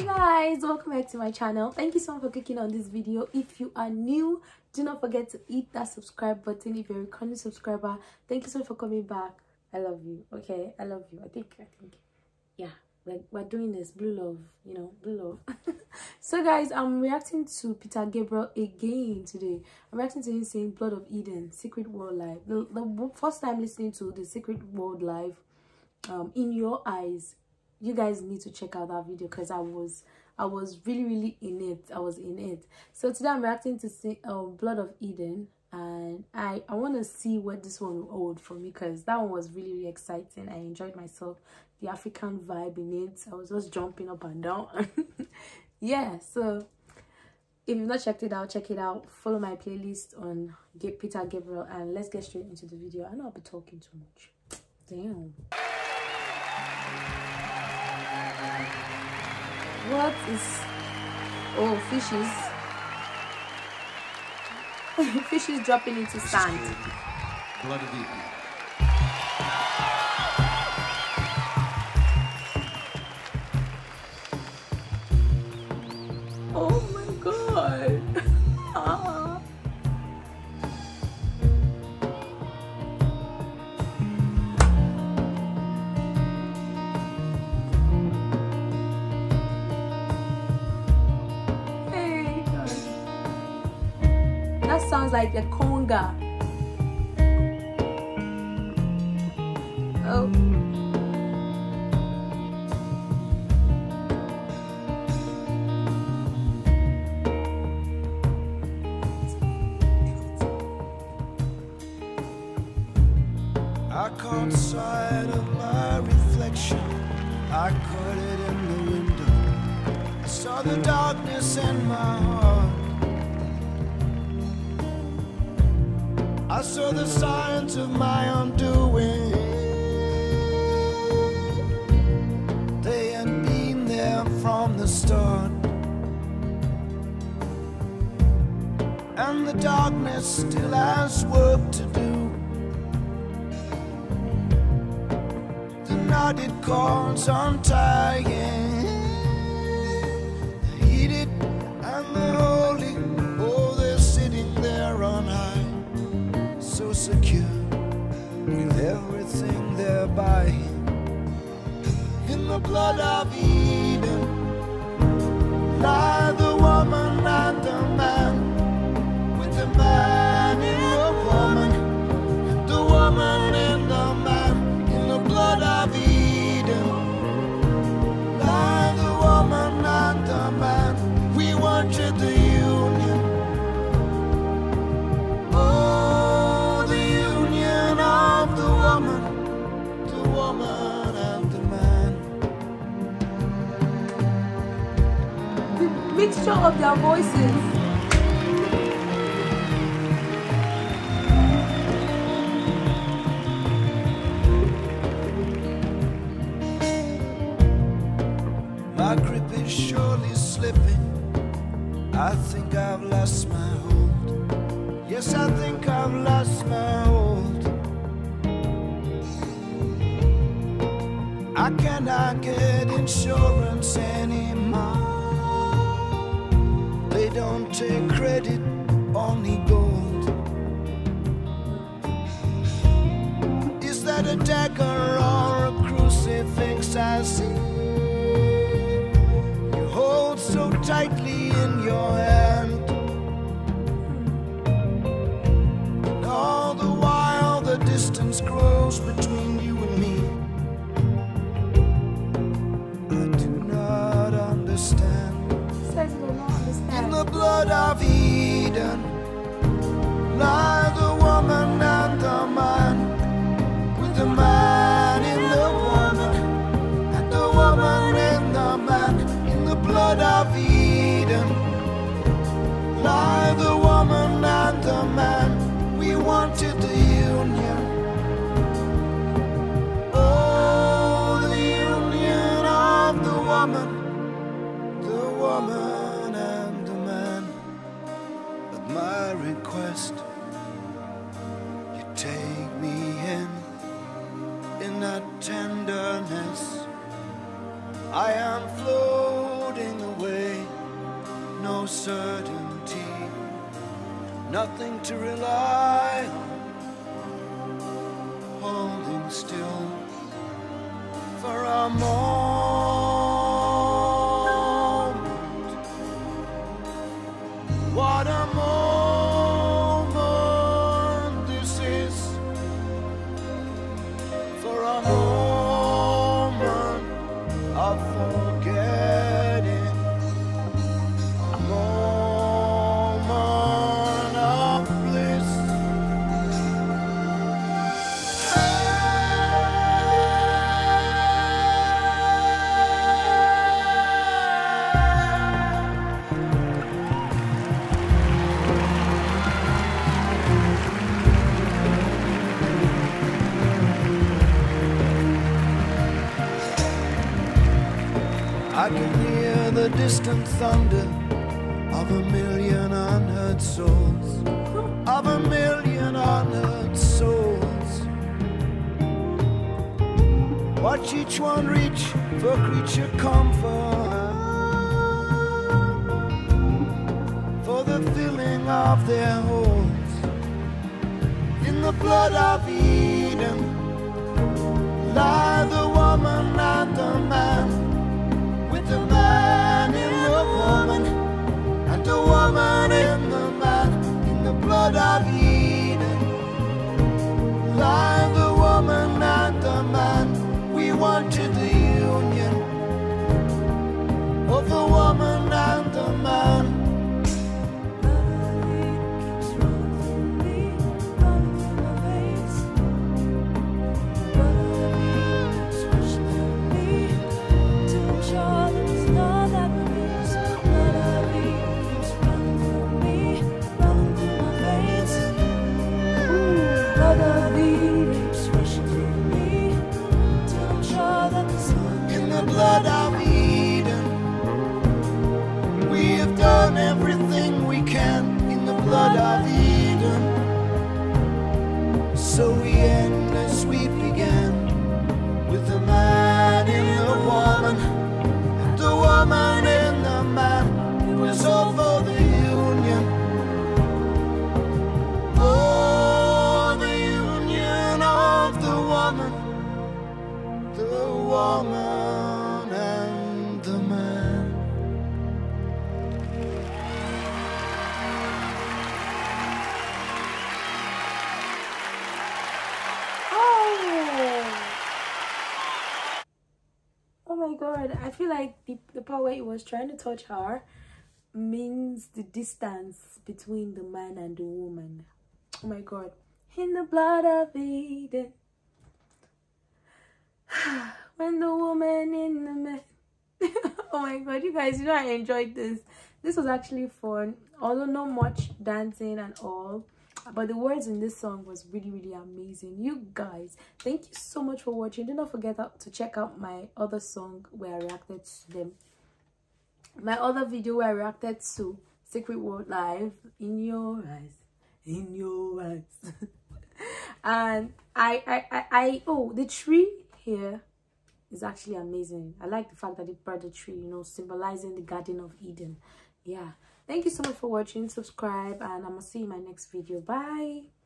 Guys, welcome back to my channel. Thank you so much for clicking on this video. If you are new, do not forget to hit that subscribe button. If you're a returning subscriber, thank you so much for coming back. I love you. Okay, I love you. I think yeah, like we're doing this blue love, you know, blue love. So guys, I'm reacting to Peter Gabriel again today. I'm reacting to him saying Blood of Eden, Secret World Live. The first time listening to the Secret World Live, In Your Eyes. You guys need to check out that video because I was really in it. I was in it. So today I'm reacting to Blood of Eden, and I want to see what this one will hold for me because that one was really exciting. I enjoyed myself, the African vibe in it. I was just jumping up and down. Yeah, so if you've not checked it out, check it out. Follow my playlist on Peter Gabriel, and let's get straight into the video. I know I'll be talking too much. Damn. What is... Oh, fishes. Fishes dropping into sand. Blood of Eden. Oh my god. Ah. That sounds like a conga. Oh. I caught sight of my reflection. I caught it in the window. I saw the darkness in my heart. I saw the signs of my undoing. They had been there from the start, and the darkness still has work to do. The knotted cords untying, the heated and the holy, oh, they're sitting there on high, so secure with everything they're buying. In the blood of Eden lie the woman and the man, with the man in the woman, the woman in the man. In the blood of Eden lie the woman and the man. We wanted the union. Oh, the union of the woman and the man. The mixture of their voices. My grip is surely slipping. I think I've lost my hold. Yes, I think I've lost my hold. I cannot get insurance anymore. They don't take credit, only gold. Is that a dagger or a crucifix I see? Hold so tightly in your hand, and all the while the distance grows between you and me. I do not understand. Says you don't understand. In the blood of Eden lie the woman and the man, with the man in the woman and the woman in the man. Blood of Eden lie the woman and the man. We wanted the union. Oh, the union of the woman and the man. At my request, you take me in that tenderness. I am floating away, no certainty, nothing to rely on, holding still for a moment. What a moment this is, for a moment of forgetting, a moment of bliss. I can hear the distant thunder of a million unheard souls, of a million unheard souls. Watch each one reach for creature comfort, for the filling of their holes. In the blood of Eden lie the woman and the man, the man in the woman, and the woman in the man. In the blood of Eden lie the woman and the man. We wanted the union of the woman and the man. Blood of Eden, we have done everything we can in the blood of Eden. So we end as we began, with the man in the woman, and the woman in the man. It was all for the union, oh, the union of the woman, the woman. Oh my god, I feel like the part where he was trying to touch her means the distance between the man and the woman. Oh my god. In the blood of Eden, when the woman in the man. Oh my god, you guys, you know I enjoyed this. This was actually fun, although not much dancing and all, but the words in this song was really amazing. You guys, thank you so much for watching. Do not forget to check out my other song where I reacted to them, my other video where I reacted to Secret World Live, In Your Eyes, In Your Eyes. And oh, the tree here is actually amazing. I like the fact that they brought the tree, you know, symbolizing the Garden of Eden. Yeah, thank you so much for watching. Subscribe, and I'm gonna see you in my next video. Bye.